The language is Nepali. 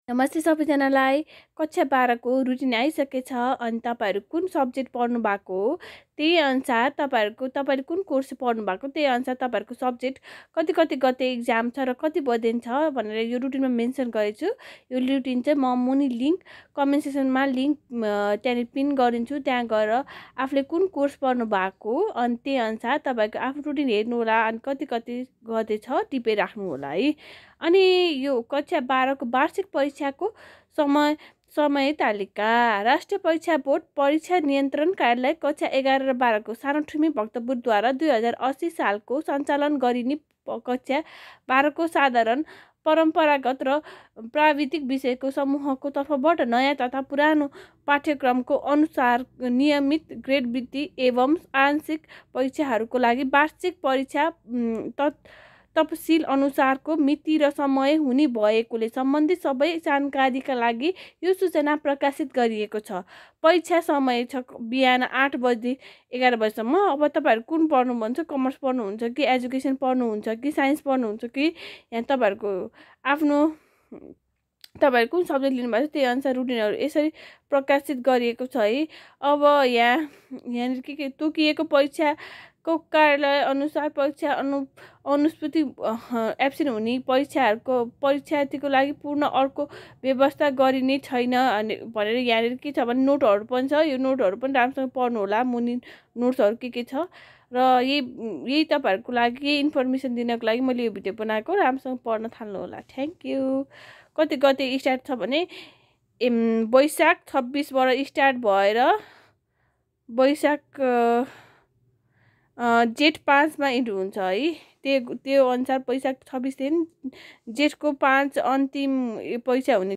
नमस्ते सबैजनालाई। कक्षा 12 को रुटिन आइसकेछ अनि तपाईहरु कुन सब्जेक्ट पढ्नु भएको हो त्यही अनुसार तपाईहरु कुन कोर्स पढ्नु भएको त्यही अनुसार तपाईहरुको सब्जेक्ट कति गते एक्जाम छ र कति बजेन छ भनेर यो रुटिनमा मेन्सन गरेछु। यो रुटिन चाहिँ म मुनि लिंक कमेन्ट सेक्सनमा लिंक त्यहाँ पिन गरिन्छु, त्यहाँ गएर आफूले कुन कोर्स पढ्नु भएको अनि त्यही अनुसार तपाईहरुको आफ्नो रुटिन हेर्नु होला अनि कति गते छ टिपे राख्नु होला है। अनि यो कक्षा 12 को वार्षिक परीक्षाको समय तालिका राष्ट्रिय परीक्षा बोर्ड परीक्षा नियन्त्रण कार्यालय कक्षा 11 र 12 को सानोठुमी भक्तपुरद्वारा 2080 सालको सञ्चालन गरिने कक्षा 12 को साधारण परम्परागत र प्राविधिक विषयको समूहको तर्फबाट नयाँ तथा पुरानो पाठ्यक्रमको अनुसार नियमित ग्रेड वृद्धि एवं आंशिक परीक्षाहरूको लागि वार्षिक परीक्षा तपसिल अनुसारको मिति र समय हुने भएकोले सम्बन्धित सबै जानकारीका लागि यो सूचना प्रकाशित गरिएको छ। परीक्षा समय छ बिहान 8 बजे 11 बजेसम्म। अब तपाईहरु कुन पढ्नु मन छ, कमर्स पढ्नुहुन्छ कि एजुकेसन पढ्नुहुन्छ कि साइन्स पढ्नुहुन्छ कि यहाँ तपाईहरुको आफ्नो तपाईहरु कुन सब्जेक्ट लिनु भएको छ त्यही अनुसार रुटिनहरु यसरी प्रकाशित गरिएको छ है। अब यहाँ के तोकिएको परीक्षा को कार्यालय अनुसार परीक्षा अनुस्मृति एब्सेन्ट हुने परीक्षार्थीको लागि पूर्ण अर्को व्यवस्था गरिने छैन भनेर यहाँ के छ भने नोटहरु पनि छ। यो नोटहरु पनि राम्रोसँग पढ्नु होला, मुनि नोट्सहरु के छ र यही तपाईहरुको लागि यही इन्फर्मेसन दिनको लागि मैले यो भिडियो बनाएको। राम्रोसँग पढ्न थाल्नु होला। Thank you. कति गते स्टार्ट छ भने वैशाख 26 बाट स्टार्ट भएर वैशाख जेठ 5 मा इन्ड हुन्छ है। त्यो अनुसार वैशाख 26 दिन जेठको 5 अन्तिम परीक्षा हुने